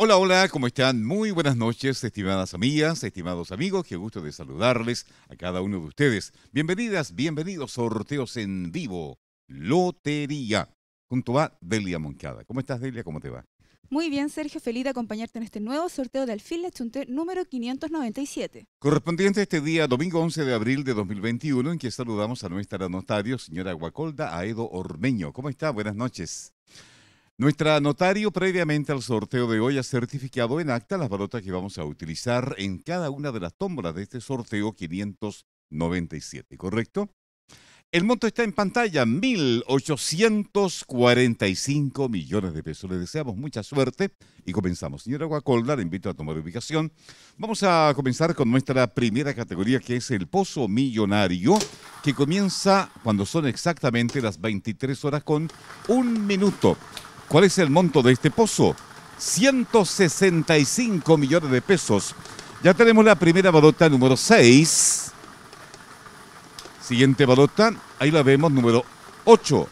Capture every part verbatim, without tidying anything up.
Hola, hola, ¿cómo están? Muy buenas noches, estimadas amigas, estimados amigos. Qué gusto de saludarles a cada uno de ustedes. Bienvenidas, bienvenidos, sorteos en vivo. Lotería, junto a Delia Moncada. ¿Cómo estás, Delia? ¿Cómo te va? Muy bien, Sergio, feliz de acompañarte en este nuevo sorteo de Alfil Le Chunté número quinientos noventa y siete. Correspondiente a este día, domingo once de abril de dos mil veintiuno, en que saludamos a nuestra notario, señora Guacolda Aedo Ormeño. ¿Cómo está? Buenas noches. Nuestra notario, previamente al sorteo de hoy, ha certificado en acta las balotas que vamos a utilizar en cada una de las tómbolas de este sorteo quinientos noventa y siete, ¿correcto? El monto está en pantalla, mil ochocientos cuarenta y cinco millones de pesos. Le deseamos mucha suerte y comenzamos. Señora Guacolda, le invito a tomar ubicación. Vamos a comenzar con nuestra primera categoría, que es el Pozo Millonario, que comienza cuando son exactamente las veintitrés horas con un minuto. ¿Cuál es el monto de este pozo? ciento sesenta y cinco millones de pesos. Ya tenemos la primera balota, número seis. Siguiente balota, ahí la vemos, número ocho.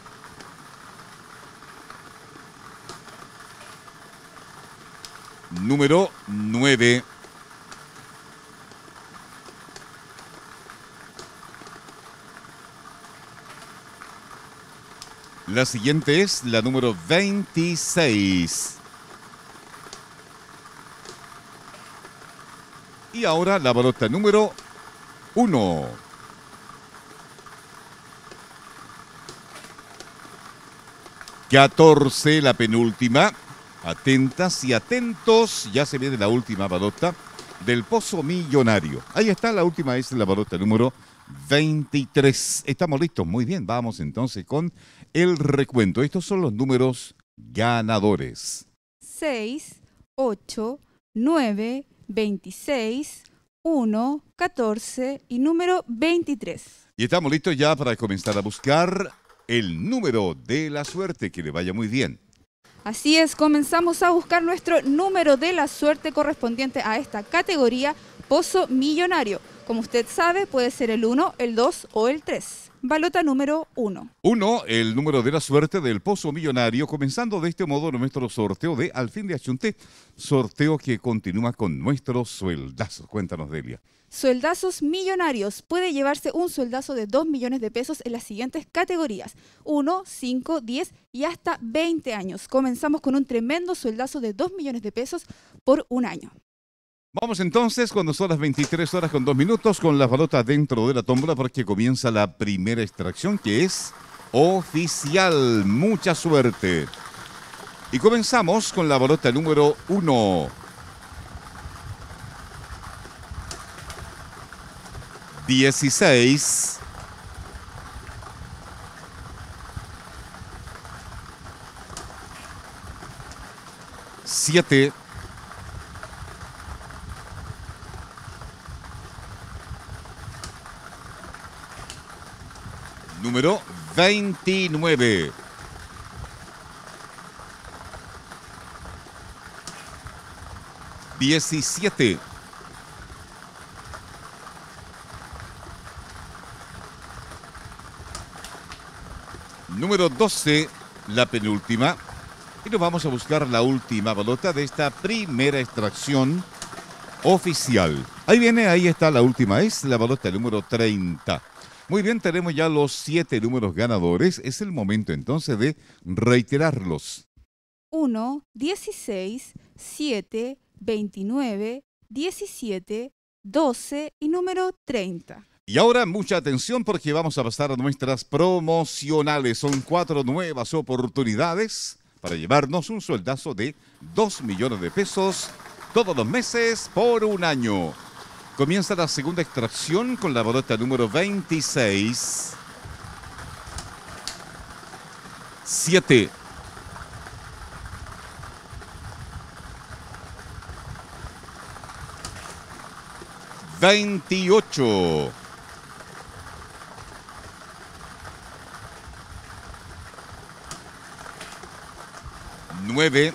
Número nueve. La siguiente es la número veintiséis. Y ahora la balota número uno. catorce, la penúltima. Atentas y atentos, ya se viene la última balota del Pozo Millonario. Ahí está, la última es la balota número veintitrés. Estamos listos, muy bien, vamos entonces con el recuento. Estos son los números ganadores. seis, ocho, nueve, veintiséis, uno, catorce y número veintitrés. Y estamos listos ya para comenzar a buscar el número de la suerte. Que le vaya muy bien. Así es, comenzamos a buscar nuestro número de la suerte correspondiente a esta categoría Pozo Millonario. Como usted sabe, puede ser el uno, el dos o el tres. Balota número uno. uno, el número de la suerte del Pozo Millonario, comenzando de este modo nuestro sorteo de Alfil Le Achunté, sorteo que continúa con nuestros sueldazos. Cuéntanos, Delia. Sueldazos millonarios. Puede llevarse un sueldazo de dos millones de pesos en las siguientes categorías: uno, cinco, diez y hasta veinte años. Comenzamos con un tremendo sueldazo de dos millones de pesos por un año. Vamos entonces, cuando son las veintitrés horas con dos minutos, con las balotas dentro de la tómbola, porque comienza la primera extracción, que es oficial. Mucha suerte. Y comenzamos con la balota número uno. dieciséis. siete. Número veintinueve. diecisiete. Número doce, la penúltima. Y nos vamos a buscar la última balota de esta primera extracción oficial. Ahí viene, ahí está la última, es la balota número treinta. Muy bien, tenemos ya los siete números ganadores. Es el momento entonces de reiterarlos. uno, dieciséis, siete, veintinueve, diecisiete, doce y número treinta. Y ahora mucha atención, porque vamos a pasar a nuestras promocionales. Son cuatro nuevas oportunidades para llevarnos un sueldazo de dos millones de pesos todos los meses por un año. Comienza la segunda extracción con la balota número veintiséis. siete. veintiocho. nueve.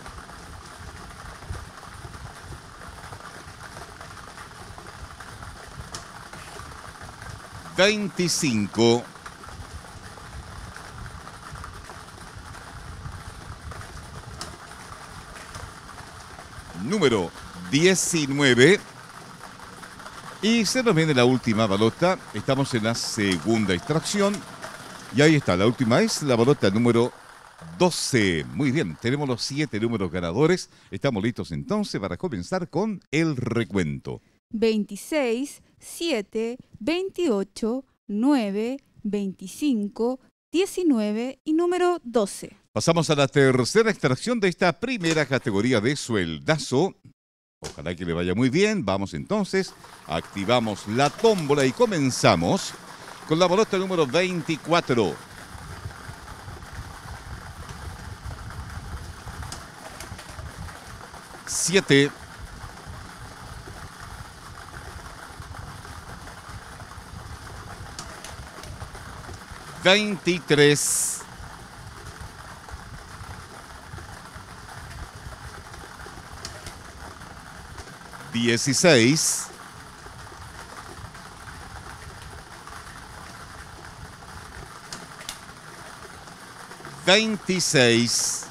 veinticinco. número diecinueve. Y se nos viene la última balota. Estamos en la segunda extracción. Y ahí está, la última es la balota número doce. Muy bien, tenemos los siete números ganadores. Estamos listos entonces para comenzar con el recuento. veintiséis, siete, veintiocho, nueve, veinticinco, diecinueve y número doce. Pasamos a la tercera extracción de esta primera categoría de sueldazo. Ojalá que le vaya muy bien. Vamos entonces, activamos la tómbola y comenzamos con la balota número veinticuatro. siete. veintitrés. dieciséis. veintiséis.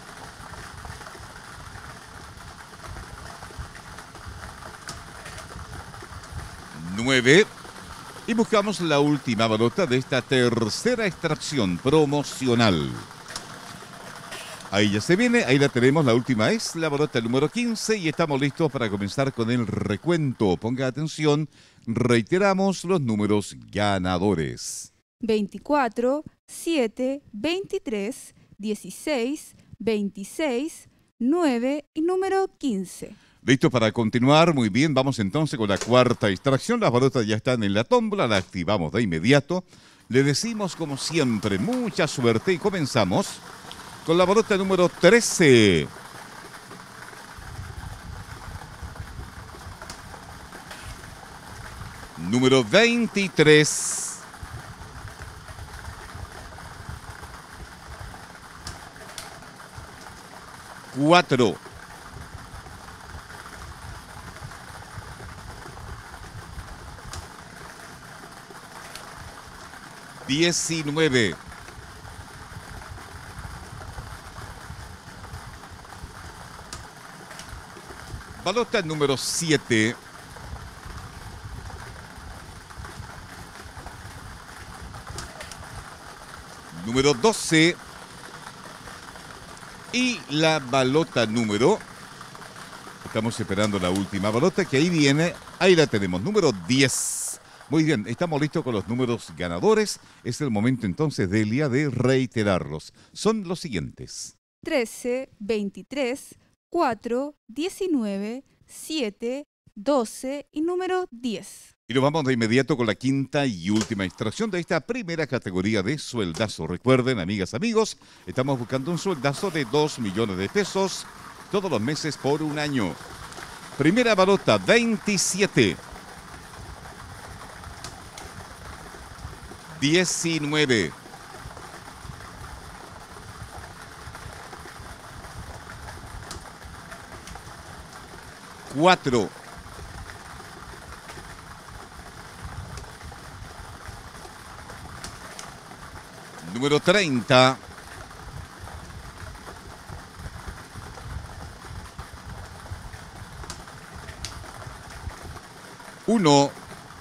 nueve. Y buscamos la última balota de esta tercera extracción promocional. Ahí ya se viene, ahí la tenemos, la última es la balota número quince y estamos listos para comenzar con el recuento. Ponga atención, reiteramos los números ganadores. veinticuatro, siete, veintitrés, dieciséis, veintiséis, nueve y número quince. Listo para continuar, muy bien, vamos entonces con la cuarta extracción. Las balotas ya están en la tómbola, la activamos de inmediato. Le decimos como siempre, mucha suerte y comenzamos con la balota número trece. Número veintitrés. cuatro. diecinueve. Balota número siete. Número doce. Y la balota número... Estamos esperando la última balota que ahí viene. Ahí la tenemos, número diez. Muy bien, estamos listos con los números ganadores. Es el momento entonces, Delia, de reiterarlos. Son los siguientes. trece, veintitrés, cuatro, diecinueve, siete, doce y número diez. Y nos vamos de inmediato con la quinta y última extracción de esta primera categoría de sueldazo. Recuerden, amigas, amigos, estamos buscando un sueldazo de dos millones de pesos todos los meses por un año. Primera balota, veintisiete. diecinueve. cuatro. Número treinta. uno.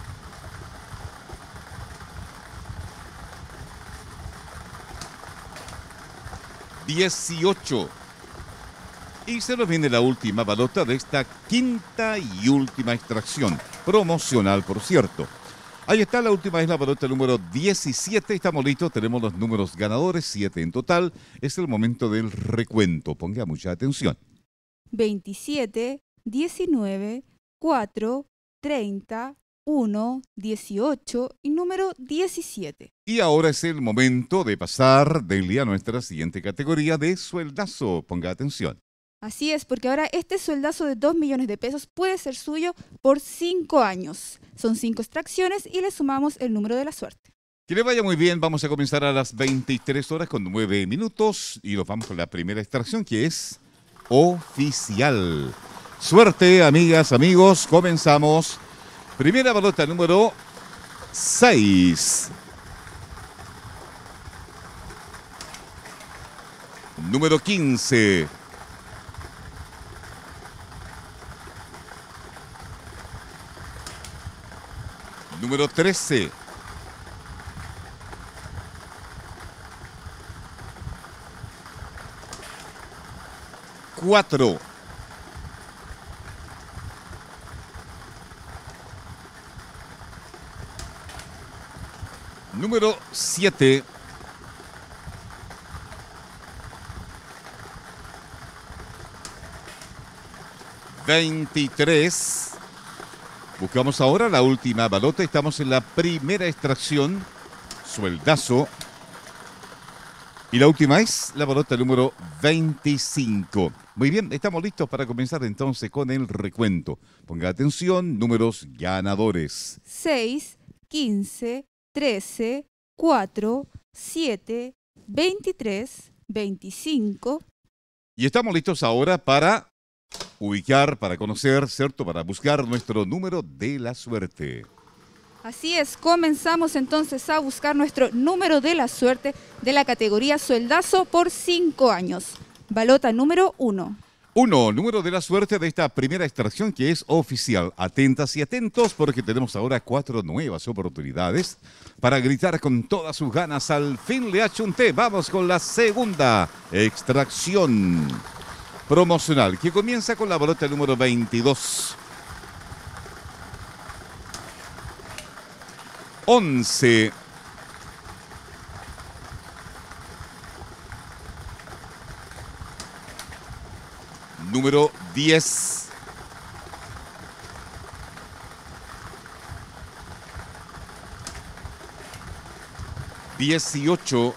dieciocho. Y se nos viene la última balota de esta quinta y última extracción, promocional, por cierto. Ahí está, la última es la balota número diecisiete. Estamos listos, tenemos los números ganadores, siete en total. Es el momento del recuento. Ponga mucha atención. veintisiete, diecinueve, cuatro, treinta, uno, dieciocho y número diecisiete. Y ahora es el momento de pasar, Delia, a nuestra siguiente categoría de sueldazo. Ponga atención. Así es, porque ahora este sueldazo de dos millones de pesos puede ser suyo por cinco años. Son cinco extracciones y le sumamos el número de la suerte. Que le vaya muy bien, vamos a comenzar a las veintitrés horas con nueve minutos y nos vamos con la primera extracción que es oficial. Suerte, amigas, amigos, comenzamos. Primera balota número seis. Número quince. Número trece. Cuatro. Número siete. veintitrés. Buscamos ahora la última balota. Estamos en la primera extracción. Sueldazo. Y la última es la balota número veinticinco. Muy bien, estamos listos para comenzar entonces con el recuento. Ponga atención, números ganadores. seis, quince, trece, cuatro, siete, veintitrés, veinticinco. Y estamos listos ahora para ubicar, para conocer, ¿cierto? Para buscar nuestro número de la suerte. Así es, comenzamos entonces a buscar nuestro número de la suerte de la categoría sueldazo por cinco años. Balota número uno. Uno, número de la suerte de esta primera extracción que es oficial. Atentas y atentos porque tenemos ahora cuatro nuevas oportunidades para gritar con todas sus ganas. Al fin le achunté. Vamos con la segunda extracción promocional que comienza con la balota número veintidós. once. Número diez. dieciocho.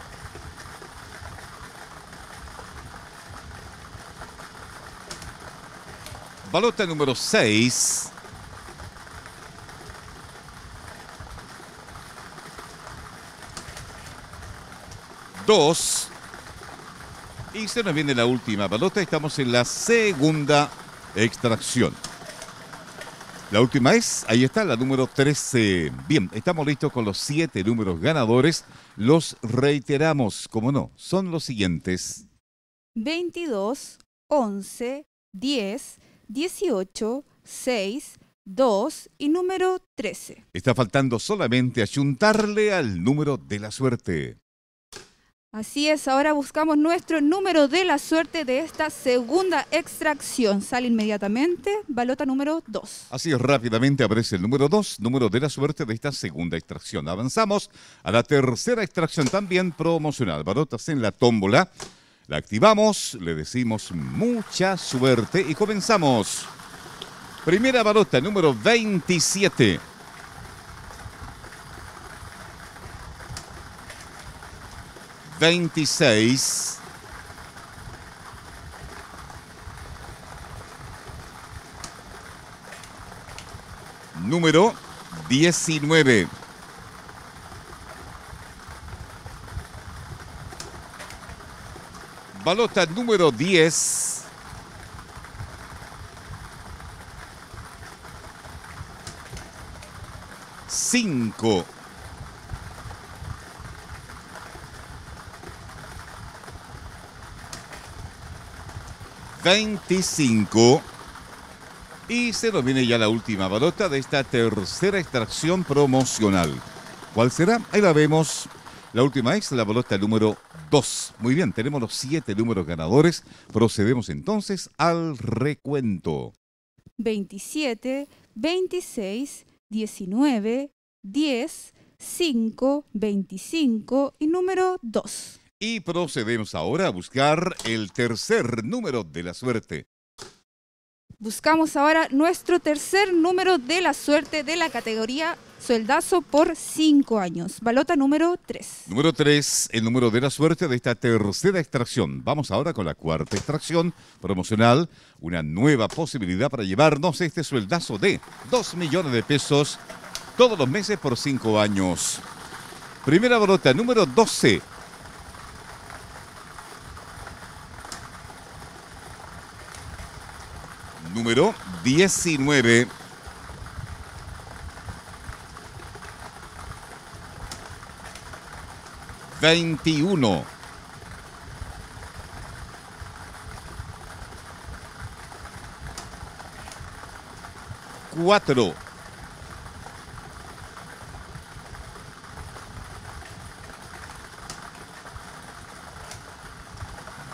Balota número seis. dos. Y se nos viene la última balota. Estamos en la segunda extracción. La última es, ahí está, la número trece. Bien, estamos listos con los siete números ganadores. Los reiteramos, como no, son los siguientes. veintidós, once, diez, dieciocho, seis, dos y número trece. Está faltando solamente achuntarle al número de la suerte. Así es, ahora buscamos nuestro número de la suerte de esta segunda extracción. Sale inmediatamente, balota número dos. Así es, rápidamente aparece el número dos, número de la suerte de esta segunda extracción. Avanzamos a la tercera extracción también promocional. Balotas en la tómbola. La activamos, le decimos mucha suerte y comenzamos. Primera balota, número veintisiete. veintiséis. Número diecinueve. Balota número diez. cinco. veinticinco. Y se nos viene ya la última balota de esta tercera extracción promocional. ¿Cuál será? Ahí la vemos. La última es la balota número dos. Muy bien, tenemos los siete números ganadores. Procedemos entonces al recuento. veintisiete, veintiséis, diecinueve, diez, cinco, veinticinco y número dos. Y procedemos ahora a buscar el tercer número de la suerte. Buscamos ahora nuestro tercer número de la suerte de la categoría sueldazo por cinco años. Balota número tres. Número tres, el número de la suerte de esta tercera extracción. Vamos ahora con la cuarta extracción promocional. Una nueva posibilidad para llevarnos este sueldazo de dos millones de pesos todos los meses por cinco años. Primera balota, número doce. Número diecinueve. veintiuno. cuatro.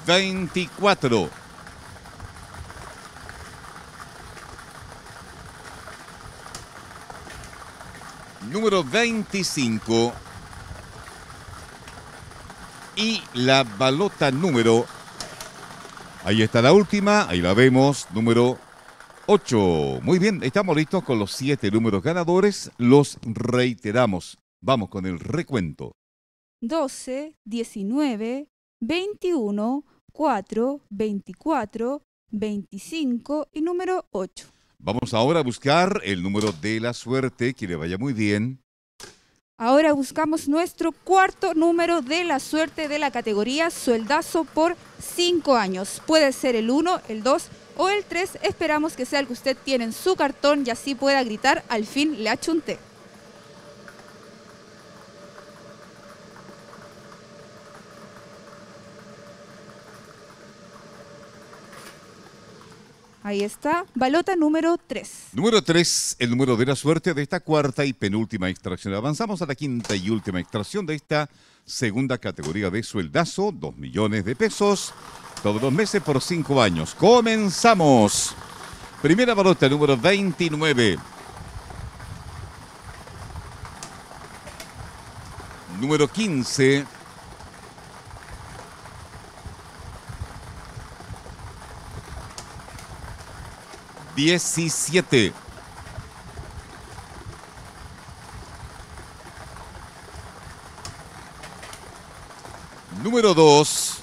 veinticuatro. Número veinticinco. Y la balota número, ahí está la última, ahí la vemos, número ocho. Muy bien, estamos listos con los siete números ganadores, los reiteramos. Vamos con el recuento. doce, diecinueve, veintiuno, cuatro, veinticuatro, veinticinco y número ocho. Vamos ahora a buscar el número de la suerte, que le vaya muy bien. Ahora buscamos nuestro cuarto número de la suerte de la categoría sueldazo por cinco años. Puede ser el uno, el dos o el tres. Esperamos que sea el que usted tiene en su cartón y así pueda gritar: al fin le achunté. Ahí está, balota número tres. Número tres, el número de la suerte de esta cuarta y penúltima extracción. Avanzamos a la quinta y última extracción de esta segunda categoría de sueldazo, dos millones de pesos, todos los meses por cinco años. ¡Comenzamos! Primera balota, número veintinueve. Número quince. diecisiete. Número dos.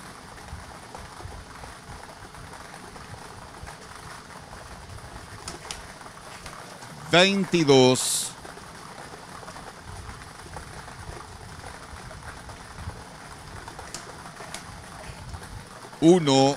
veintidós. uno.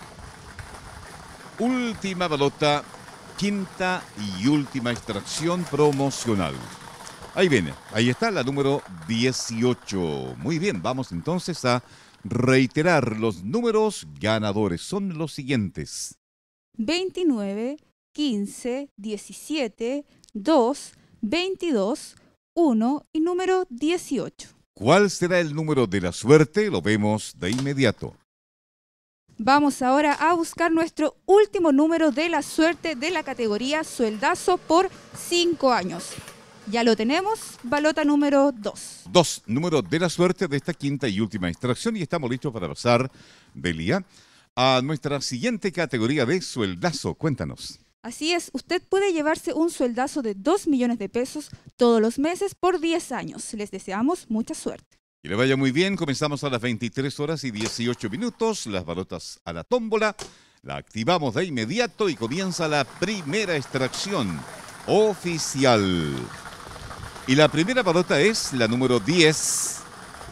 Última balota. Quinta y última extracción promocional. Ahí viene, ahí está la número dieciocho. Muy bien, vamos entonces a reiterar los números ganadores. Son los siguientes: veintinueve, quince, diecisiete, dos, veintidós, uno y número dieciocho. ¿Cuál será el número de la suerte? Lo vemos de inmediato. Vamos ahora a buscar nuestro último número de la suerte de la categoría sueldazo por cinco años. Ya lo tenemos, balota número dos. Dos, número de la suerte de esta quinta y última extracción, y estamos listos para pasar, Belia, a nuestra siguiente categoría de sueldazo. Cuéntanos. Así es, usted puede llevarse un sueldazo de dos millones de pesos todos los meses por diez años. Les deseamos mucha suerte. Que le vaya muy bien. Comenzamos a las veintitrés horas y dieciocho minutos. Las balotas a la tómbola. La activamos de inmediato y comienza la primera extracción oficial. Y la primera balota es la número diez.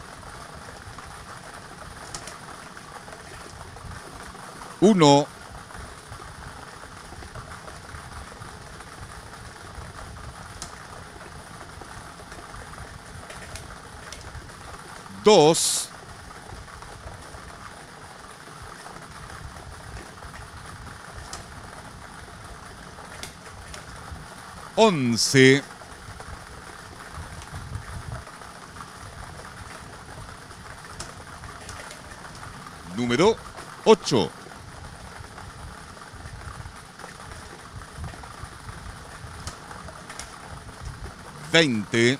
Uno. Dos. Once. Número ocho. Veinte.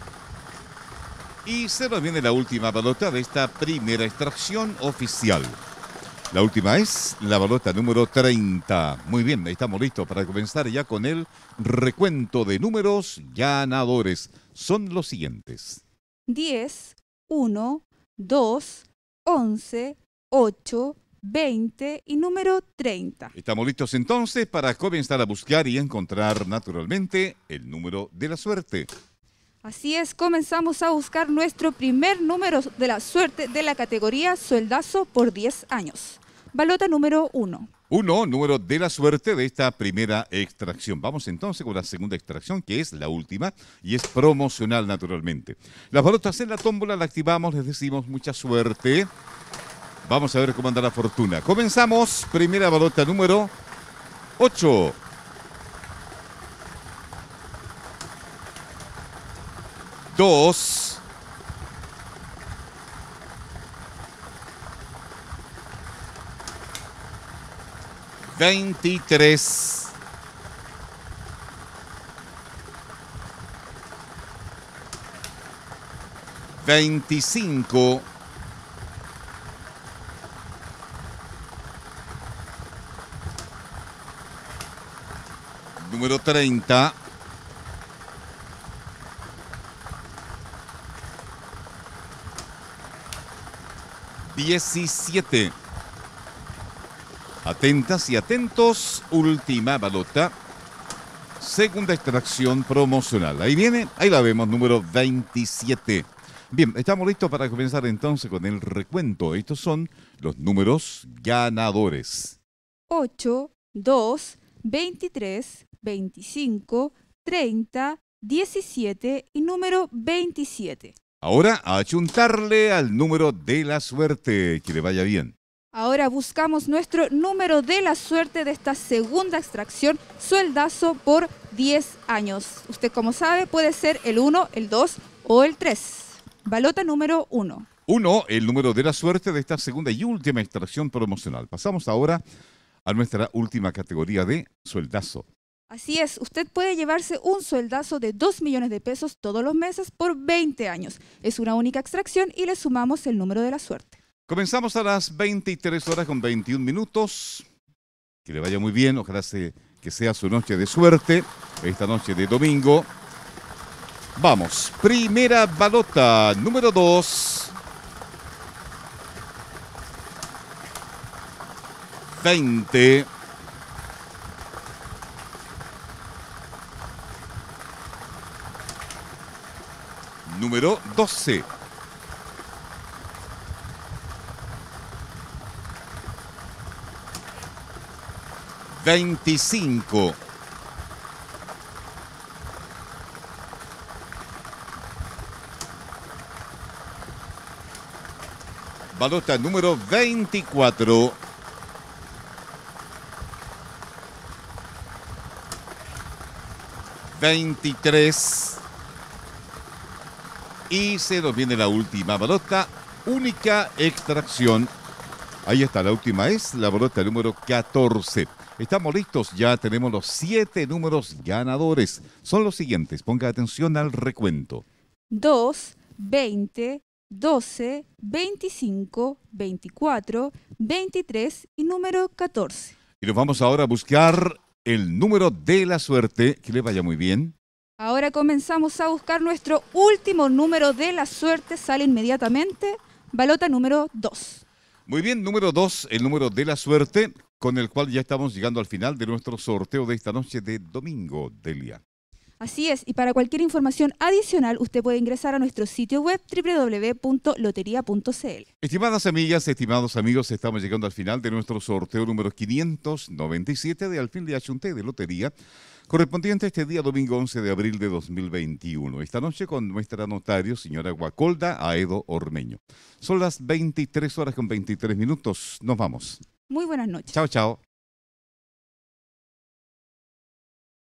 Y se nos viene la última balota de esta primera extracción oficial. La última es la balota número treinta. Muy bien, estamos listos para comenzar ya con el recuento de números ganadores. Son los siguientes: diez, uno, dos, once, ocho, veinte y número treinta. Estamos listos entonces para comenzar a buscar y encontrar naturalmente el número de la suerte. Así es, comenzamos a buscar nuestro primer número de la suerte de la categoría sueldazo por diez años. Balota número uno. Uno, número de la suerte de esta primera extracción. Vamos entonces con la segunda extracción, que es la última, y es promocional naturalmente. Las balotas en la tómbola la activamos, les decimos mucha suerte. Vamos a ver cómo anda la fortuna. Comenzamos, primera balota número ocho. Dos. veintitrés, veinticinco, número treinta, diecisiete. Atentas y atentos, última balota, segunda extracción promocional. Ahí viene, ahí la vemos, número veintisiete. Bien, estamos listos para comenzar entonces con el recuento. Estos son los números ganadores. ocho, dos, veintitrés, veinticinco, treinta, diecisiete y número veintisiete. Ahora a achuntarle al número de la suerte. Que le vaya bien. Ahora buscamos nuestro número de la suerte de esta segunda extracción, sueldazo por diez años. Usted, como sabe, puede ser el uno, el dos o el tres. Balota número uno. uno, el número de la suerte de esta segunda y última extracción promocional. Pasamos ahora a nuestra última categoría de sueldazo. Así es, usted puede llevarse un sueldazo de dos millones de pesos todos los meses por veinte años. Es una única extracción y le sumamos el número de la suerte. Comenzamos a las veintitrés horas con veintiún minutos. Que le vaya muy bien, ojalá se, que sea su noche de suerte, esta noche de domingo. Vamos, primera balota, número dos. veinte. Número doce. veinticinco. Balota número veinticuatro. veintitrés. Y se nos viene la última balota, única extracción. Ahí está, la última es la balota número catorce. Estamos listos, ya tenemos los siete números ganadores. Son los siguientes, ponga atención al recuento. dos, veinte, doce, veinticinco, veinticuatro, veintitrés y número catorce. Y nos vamos ahora a buscar el número de la suerte. Que le vaya muy bien. Ahora comenzamos a buscar nuestro último número de la suerte. Sale inmediatamente. Balota número dos. Muy bien, número dos, el número de la suerte, con el cual ya estamos llegando al final de nuestro sorteo de esta noche de domingo, Delia. Así es, y para cualquier información adicional, usted puede ingresar a nuestro sitio web doble u doble u doble u punto lotería punto c l. Estimadas amigas, estimados amigos, estamos llegando al final de nuestro sorteo número quinientos noventa y siete de Alfil de Achunté de Lotería, correspondiente a este día domingo once de abril de dos mil veintiuno. Esta noche con nuestra notario, señora Guacolda Aedo Ormeño. Son las veintitrés horas con veintitrés minutos. Nos vamos. Muy buenas noches. Chao, chao.